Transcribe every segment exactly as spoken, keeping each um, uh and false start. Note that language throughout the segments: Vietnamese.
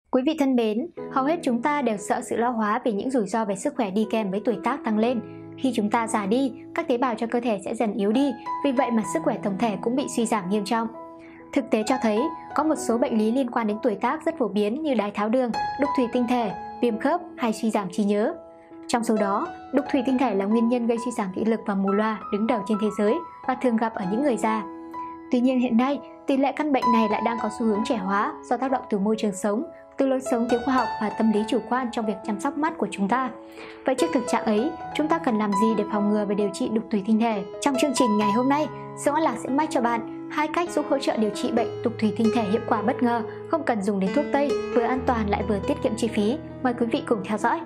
Quý vị thân mến, hầu hết chúng ta đều sợ sự lão hóa vì những rủi ro về sức khỏe đi kèm với tuổi tác tăng lên. Khi chúng ta già đi, các tế bào trong cơ thể sẽ dần yếu đi, vì vậy mà sức khỏe tổng thể cũng bị suy giảm nghiêm trọng. Thực tế cho thấy, có một số bệnh lý liên quan đến tuổi tác rất phổ biến như đái tháo đường, đục thủy tinh thể, viêm khớp hay suy giảm trí nhớ. Trong số đó, đục thủy tinh thể là nguyên nhân gây suy giảm thị lực và mù loà đứng đầu trên thế giới và thường gặp ở những người già. Tuy nhiên hiện nay, tỷ lệ căn bệnh này lại đang có xu hướng trẻ hóa do tác động từ môi trường sống, từ lối sống thiếu khoa học và tâm lý chủ quan trong việc chăm sóc mắt của chúng ta. Vậy trước thực trạng ấy, chúng ta cần làm gì để phòng ngừa và điều trị đục thủy tinh thể? Trong chương trình ngày hôm nay, Sương An Lạc sẽ mách cho bạn hai cách giúp hỗ trợ điều trị bệnh đục thủy tinh thể hiệu quả bất ngờ, không cần dùng đến thuốc tây, vừa an toàn lại vừa tiết kiệm chi phí. Mời quý vị cùng theo dõi.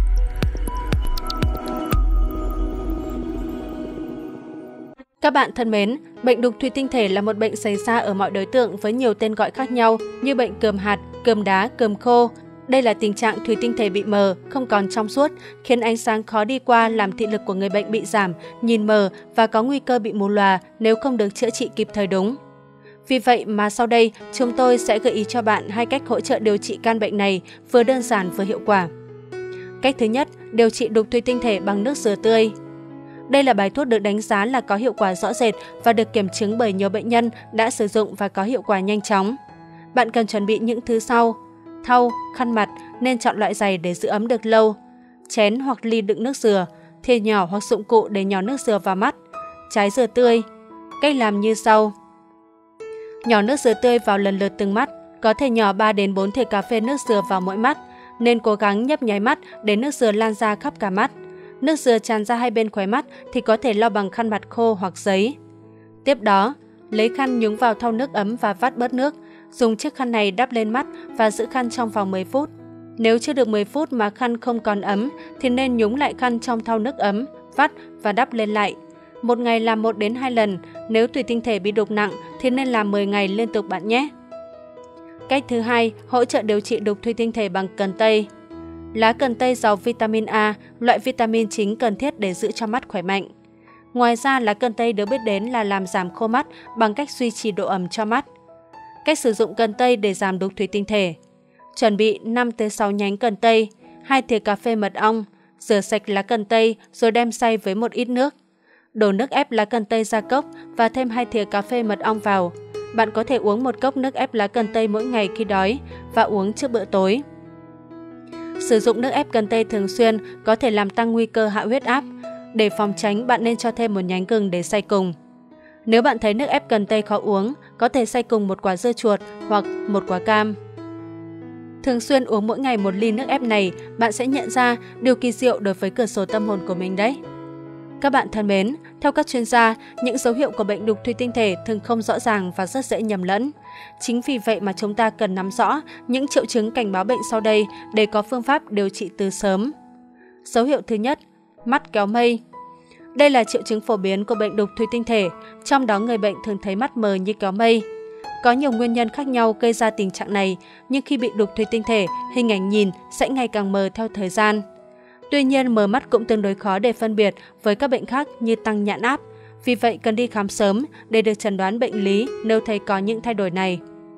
Các bạn thân mến, bệnh đục thủy tinh thể là một bệnh xảy ra ở mọi đối tượng với nhiều tên gọi khác nhau như bệnh cườm hạt, cườm đá, cườm khô. Đây là tình trạng thủy tinh thể bị mờ, không còn trong suốt, khiến ánh sáng khó đi qua, làm thị lực của người bệnh bị giảm, nhìn mờ và có nguy cơ bị mù lòa nếu không được chữa trị kịp thời đúng. Vì vậy mà sau đây, chúng tôi sẽ gợi ý cho bạn hai cách hỗ trợ điều trị căn bệnh này vừa đơn giản vừa hiệu quả. Cách thứ nhất, điều trị đục thủy tinh thể bằng nước dừa tươi. Đây là bài thuốc được đánh giá là có hiệu quả rõ rệt và được kiểm chứng bởi nhiều bệnh nhân đã sử dụng và có hiệu quả nhanh chóng. Bạn cần chuẩn bị những thứ sau: thau, khăn mặt, nên chọn loại dày để giữ ấm được lâu, chén hoặc ly đựng nước dừa, thìa nhỏ hoặc dụng cụ để nhỏ nước dừa vào mắt, trái dừa tươi. Cách làm như sau: nhỏ nước dừa tươi vào lần lượt từng mắt, có thể nhỏ ba đến bốn thìa cà phê nước dừa vào mỗi mắt, nên cố gắng nhấp nháy mắt để nước dừa lan ra khắp cả mắt. Nước dừa tràn ra hai bên khóe mắt thì có thể lau bằng khăn mặt khô hoặc giấy. Tiếp đó, lấy khăn nhúng vào thau nước ấm và vắt bớt nước. Dùng chiếc khăn này đắp lên mắt và giữ khăn trong vòng mười phút. Nếu chưa được mười phút mà khăn không còn ấm thì nên nhúng lại khăn trong thau nước ấm, vắt và đắp lên lại. Một ngày làm một đến hai lần, nếu thủy tinh thể bị đục nặng thì nên làm mười ngày liên tục bạn nhé. Cách thứ hai, hỗ trợ điều trị đục thủy tinh thể bằng cần tây. Lá cần tây giàu vitamin A, loại vitamin chính cần thiết để giữ cho mắt khỏe mạnh. Ngoài ra, lá cần tây được biết đến là làm giảm khô mắt bằng cách duy trì độ ẩm cho mắt. Cách sử dụng cần tây để giảm đục thủy tinh thể. Chuẩn bị năm đến sáu nhánh cần tây, hai thìa cà phê mật ong, rửa sạch lá cần tây rồi đem xay với một ít nước. Đổ nước ép lá cần tây ra cốc và thêm hai thìa cà phê mật ong vào. Bạn có thể uống một cốc nước ép lá cần tây mỗi ngày khi đói và uống trước bữa tối. Sử dụng nước ép cần tây thường xuyên có thể làm tăng nguy cơ hạ huyết áp. Để phòng tránh, bạn nên cho thêm một nhánh gừng để xay cùng. Nếu bạn thấy nước ép cần tây khó uống, có thể xay cùng một quả dưa chuột hoặc một quả cam. Thường xuyên uống mỗi ngày một ly nước ép này, bạn sẽ nhận ra điều kỳ diệu đối với cửa sổ tâm hồn của mình đấy. Các bạn thân mến, theo các chuyên gia, những dấu hiệu của bệnh đục thủy tinh thể thường không rõ ràng và rất dễ nhầm lẫn. Chính vì vậy mà chúng ta cần nắm rõ những triệu chứng cảnh báo bệnh sau đây để có phương pháp điều trị từ sớm. Dấu hiệu thứ nhất, mắt kéo mây. Đây là triệu chứng phổ biến của bệnh đục thủy tinh thể, trong đó người bệnh thường thấy mắt mờ như kéo mây. Có nhiều nguyên nhân khác nhau gây ra tình trạng này, nhưng khi bị đục thủy tinh thể, hình ảnh nhìn sẽ ngày càng mờ theo thời gian. Tuy nhiên, mờ mắt cũng tương đối khó để phân biệt với các bệnh khác như tăng nhãn áp. Vì vậy, cần đi khám sớm để được chẩn đoán bệnh lý nếu thấy có những thay đổi này.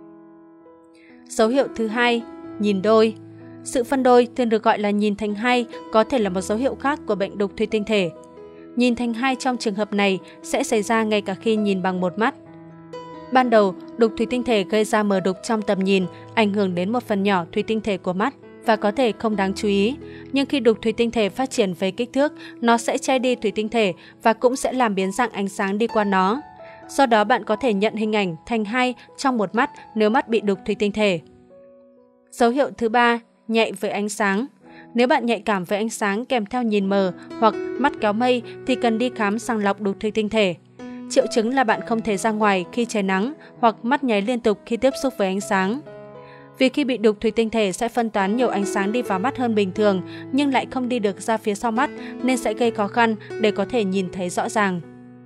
Dấu hiệu thứ hai, nhìn đôi. Sự phân đôi thường được gọi là nhìn thành hai, có thể là một dấu hiệu khác của bệnh đục thủy tinh thể. Nhìn thành hai trong trường hợp này sẽ xảy ra ngay cả khi nhìn bằng một mắt. Ban đầu, đục thủy tinh thể gây ra mờ đục trong tầm nhìn, ảnh hưởng đến một phần nhỏ thủy tinh thể của mắt và có thể không đáng chú ý. Nhưng khi đục thủy tinh thể phát triển về kích thước, nó sẽ che đi thủy tinh thể và cũng sẽ làm biến dạng ánh sáng đi qua nó. Do đó, bạn có thể nhận hình ảnh thành hai trong một mắt nếu mắt bị đục thủy tinh thể. Dấu hiệu thứ ba, nhạy với ánh sáng. Nếu bạn nhạy cảm với ánh sáng kèm theo nhìn mờ hoặc mắt kéo mây thì cần đi khám sàng lọc đục thủy tinh thể. Triệu chứng là bạn không thể ra ngoài khi trời nắng hoặc mắt nháy liên tục khi tiếp xúc với ánh sáng. Vì khi bị đục thủy tinh thể sẽ phân tán nhiều ánh sáng đi vào mắt hơn bình thường nhưng lại không đi được ra phía sau mắt nên sẽ gây khó khăn để có thể nhìn thấy rõ ràng.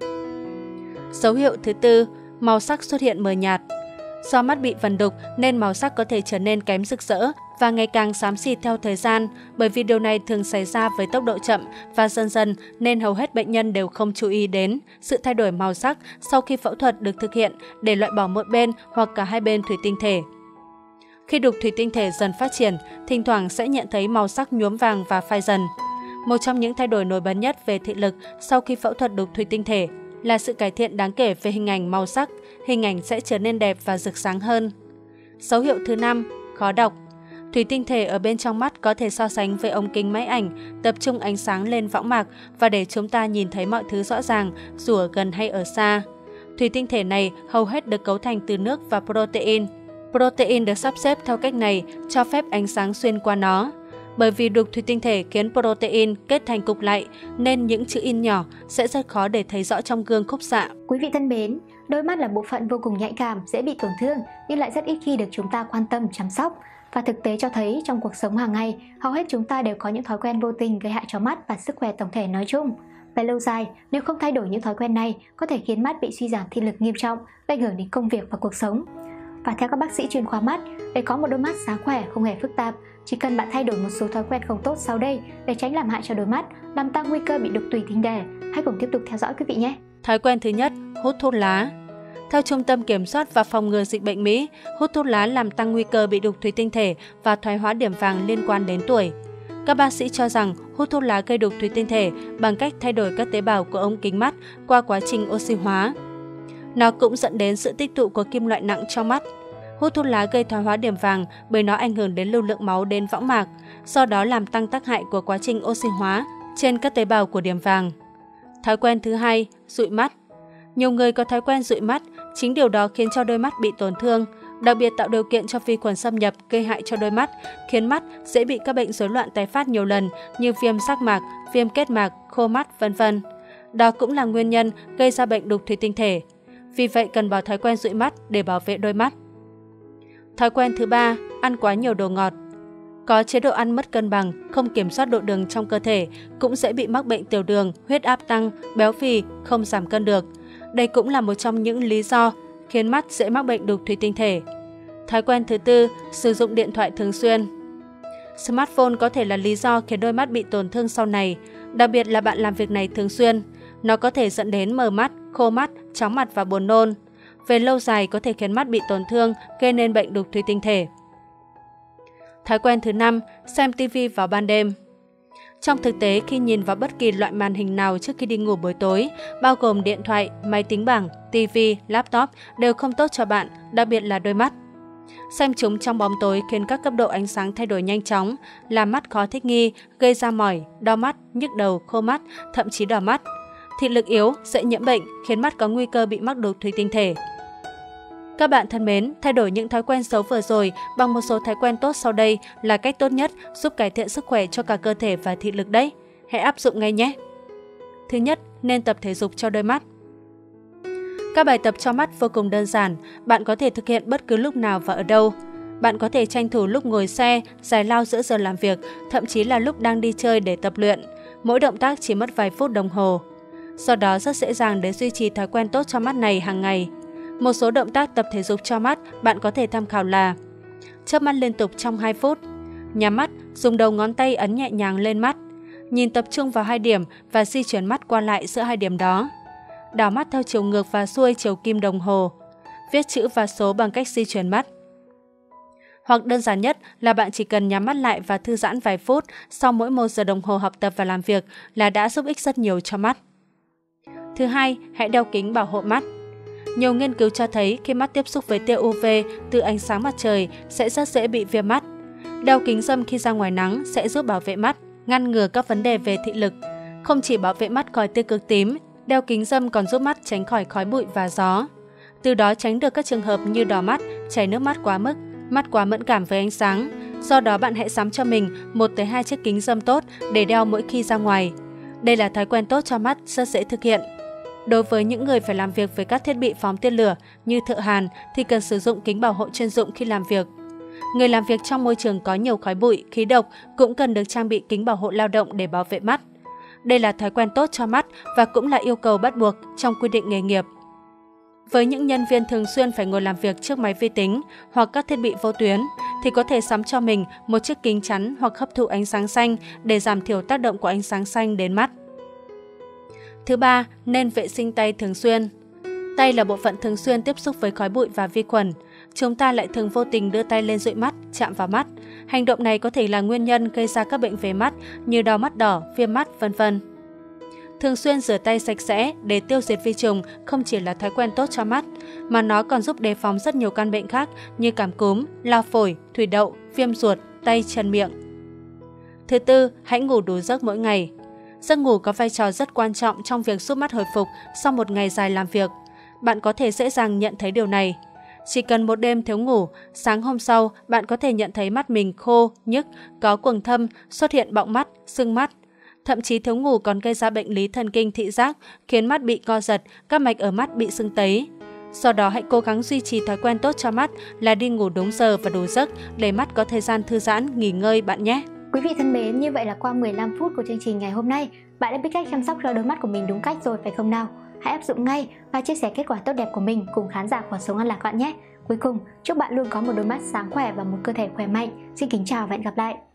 Dấu hiệu thứ tư, màu sắc xuất hiện mờ nhạt. Do mắt bị vần đục nên màu sắc có thể trở nên kém rực rỡ và ngày càng xám xịt theo thời gian, bởi vì điều này thường xảy ra với tốc độ chậm và dần dần nên hầu hết bệnh nhân đều không chú ý đến sự thay đổi màu sắc sau khi phẫu thuật được thực hiện để loại bỏ một bên hoặc cả hai bên thủy tinh thể. Khi đục thủy tinh thể dần phát triển, thỉnh thoảng sẽ nhận thấy màu sắc nhuốm vàng và phai dần. Một trong những thay đổi nổi bật nhất về thị lực sau khi phẫu thuật đục thủy tinh thể là sự cải thiện đáng kể về hình ảnh màu sắc, hình ảnh sẽ trở nên đẹp và rực sáng hơn. Dấu hiệu thứ năm, khó đọc. Thủy tinh thể ở bên trong mắt có thể so sánh với ống kính máy ảnh, tập trung ánh sáng lên võng mạc và để chúng ta nhìn thấy mọi thứ rõ ràng, dù ở gần hay ở xa. Thủy tinh thể này hầu hết được cấu thành từ nước và protein. Protein được sắp xếp theo cách này cho phép ánh sáng xuyên qua nó. Bởi vì đục thủy tinh thể khiến protein kết thành cục lại nên những chữ in nhỏ sẽ rất khó để thấy rõ trong gương khúc xạ. Quý vị thân mến, đôi mắt là bộ phận vô cùng nhạy cảm, dễ bị tổn thương nhưng lại rất ít khi được chúng ta quan tâm chăm sóc. Và thực tế cho thấy trong cuộc sống hàng ngày, hầu hết chúng ta đều có những thói quen vô tình gây hại cho mắt và sức khỏe tổng thể nói chung. Về lâu dài, nếu không thay đổi những thói quen này, có thể khiến mắt bị suy giảm thị lực nghiêm trọng, gây ảnh hưởng đến công việc và cuộc sống. Và theo các bác sĩ chuyên khoa mắt, để có một đôi mắt sáng khỏe không hề phức tạp, chỉ cần bạn thay đổi một số thói quen không tốt sau đây để tránh làm hại cho đôi mắt, làm tăng nguy cơ bị đục thủy tinh thể. Hãy cùng tiếp tục theo dõi quý vị nhé. Thói quen thứ nhất, hút thuốc lá. Theo Trung tâm Kiểm soát và Phòng ngừa Dịch bệnh Mỹ, hút thuốc lá làm tăng nguy cơ bị đục thủy tinh thể và thoái hóa điểm vàng liên quan đến tuổi. Các bác sĩ cho rằng hút thuốc lá gây đục thủy tinh thể bằng cách thay đổi các tế bào của ống kính mắt qua quá trình oxy hóa. Nó cũng dẫn đến sự tích tụ của kim loại nặng trong mắt. Hút thuốc lá gây thoái hóa điểm vàng bởi nó ảnh hưởng đến lưu lượng máu đến võng mạc, do đó làm tăng tác hại của quá trình oxy hóa trên các tế bào của điểm vàng. Thói quen thứ hai, dụi mắt. Nhiều người có thói quen dụi mắt, chính điều đó khiến cho đôi mắt bị tổn thương, đặc biệt tạo điều kiện cho vi khuẩn xâm nhập gây hại cho đôi mắt, khiến mắt dễ bị các bệnh rối loạn tái phát nhiều lần như viêm giác mạc, viêm kết mạc, khô mắt, vân vân. Đó cũng là nguyên nhân gây ra bệnh đục thủy tinh thể. Vì vậy cần bỏ thói quen dụi mắt để bảo vệ đôi mắt. Thói quen thứ ba, ăn quá nhiều đồ ngọt. Có chế độ ăn mất cân bằng, không kiểm soát độ đường trong cơ thể, cũng dễ bị mắc bệnh tiểu đường, huyết áp tăng, béo phì, không giảm cân được. Đây cũng là một trong những lý do khiến mắt dễ mắc bệnh đục thủy tinh thể. Thói quen thứ tư, sử dụng điện thoại thường xuyên. Smartphone có thể là lý do khiến đôi mắt bị tổn thương sau này, đặc biệt là bạn làm việc này thường xuyên. Nó có thể dẫn đến mờ mắt, khô mắt, chóng mặt và buồn nôn. Về lâu dài có thể khiến mắt bị tổn thương, gây nên bệnh đục thủy tinh thể. Thói quen thứ năm, xem ti vi vào ban đêm. Trong thực tế, khi nhìn vào bất kỳ loại màn hình nào trước khi đi ngủ buổi tối, bao gồm điện thoại, máy tính bảng, ti vi, laptop đều không tốt cho bạn, đặc biệt là đôi mắt. Xem chúng trong bóng tối khiến các cấp độ ánh sáng thay đổi nhanh chóng, làm mắt khó thích nghi, gây ra mỏi, đau mắt, nhức đầu, khô mắt, thậm chí đỏ mắt. Thị lực yếu, dễ nhiễm bệnh, khiến mắt có nguy cơ bị mắc đục thủy tinh thể. Các bạn thân mến, thay đổi những thói quen xấu vừa rồi bằng một số thói quen tốt sau đây là cách tốt nhất giúp cải thiện sức khỏe cho cả cơ thể và thị lực đấy. Hãy áp dụng ngay nhé! Thứ nhất, nên tập thể dục cho đôi mắt. Các bài tập cho mắt vô cùng đơn giản, bạn có thể thực hiện bất cứ lúc nào và ở đâu. Bạn có thể tranh thủ lúc ngồi xe, giải lao giữa giờ làm việc, thậm chí là lúc đang đi chơi để tập luyện. Mỗi động tác chỉ mất vài phút đồng hồ. Do đó rất dễ dàng để duy trì thói quen tốt cho mắt này hàng ngày. Một số động tác tập thể dục cho mắt bạn có thể tham khảo là: chớp mắt liên tục trong hai phút, nhắm mắt, dùng đầu ngón tay ấn nhẹ nhàng lên mắt, nhìn tập trung vào hai điểm và di chuyển mắt qua lại giữa hai điểm đó, đảo mắt theo chiều ngược và xuôi chiều kim đồng hồ, viết chữ và số bằng cách di chuyển mắt. Hoặc đơn giản nhất là bạn chỉ cần nhắm mắt lại và thư giãn vài phút sau mỗi một giờ đồng hồ học tập và làm việc là đã giúp ích rất nhiều cho mắt. Thứ hai, hãy đeo kính bảo hộ mắt. Nhiều nghiên cứu cho thấy khi mắt tiếp xúc với tia u vê từ ánh sáng mặt trời sẽ rất dễ bị viêm mắt. Đeo kính râm khi ra ngoài nắng sẽ giúp bảo vệ mắt, ngăn ngừa các vấn đề về thị lực. Không chỉ bảo vệ mắt khỏi tia cực tím, đeo kính râm còn giúp mắt tránh khỏi khói bụi và gió. Từ đó tránh được các trường hợp như đỏ mắt, chảy nước mắt quá mức, mắt quá mẫn cảm với ánh sáng. Do đó bạn hãy sắm cho mình một tới hai chiếc kính râm tốt để đeo mỗi khi ra ngoài. Đây là thói quen tốt cho mắt, rất dễ thực hiện. Đối với những người phải làm việc với các thiết bị phóng tên lửa như thợ hàn thì cần sử dụng kính bảo hộ chuyên dụng khi làm việc. Người làm việc trong môi trường có nhiều khói bụi, khí độc cũng cần được trang bị kính bảo hộ lao động để bảo vệ mắt. Đây là thói quen tốt cho mắt và cũng là yêu cầu bắt buộc trong quy định nghề nghiệp. Với những nhân viên thường xuyên phải ngồi làm việc trước máy vi tính hoặc các thiết bị vô tuyến thì có thể sắm cho mình một chiếc kính chắn hoặc hấp thụ ánh sáng xanh để giảm thiểu tác động của ánh sáng xanh đến mắt. Thứ ba, nên vệ sinh tay thường xuyên. Tay là bộ phận thường xuyên tiếp xúc với khói bụi và vi khuẩn. chúng ta lại thường vô tình đưa tay lên dụi mắt, chạm vào mắt. Hành động này có thể là nguyên nhân gây ra các bệnh về mắt như đau mắt đỏ, viêm mắt, vân vân. Thường xuyên rửa tay sạch sẽ để tiêu diệt vi trùng không chỉ là thói quen tốt cho mắt, mà nó còn giúp đề phòng rất nhiều căn bệnh khác như cảm cúm, lao phổi, thủy đậu, viêm ruột, tay, chân, miệng. Thứ tư, hãy ngủ đủ giấc mỗi ngày. Giấc ngủ có vai trò rất quan trọng trong việc giúp mắt hồi phục sau một ngày dài làm việc. Bạn có thể dễ dàng nhận thấy điều này. Chỉ cần một đêm thiếu ngủ, sáng hôm sau bạn có thể nhận thấy mắt mình khô, nhức, có quầng thâm, xuất hiện bọng mắt, sưng mắt. Thậm chí thiếu ngủ còn gây ra bệnh lý thần kinh thị giác, khiến mắt bị co giật, các mạch ở mắt bị sưng tấy. Do đó hãy cố gắng duy trì thói quen tốt cho mắt là đi ngủ đúng giờ và đủ giấc để mắt có thời gian thư giãn, nghỉ ngơi bạn nhé. Quý vị thân mến, như vậy là qua mười lăm phút của chương trình ngày hôm nay, bạn đã biết cách chăm sóc cho đôi mắt của mình đúng cách rồi phải không nào? Hãy áp dụng ngay và chia sẻ kết quả tốt đẹp của mình cùng khán giả của Sống Ăn Lạc bạn nhé. Cuối cùng, chúc bạn luôn có một đôi mắt sáng khỏe và một cơ thể khỏe mạnh. Xin kính chào và hẹn gặp lại.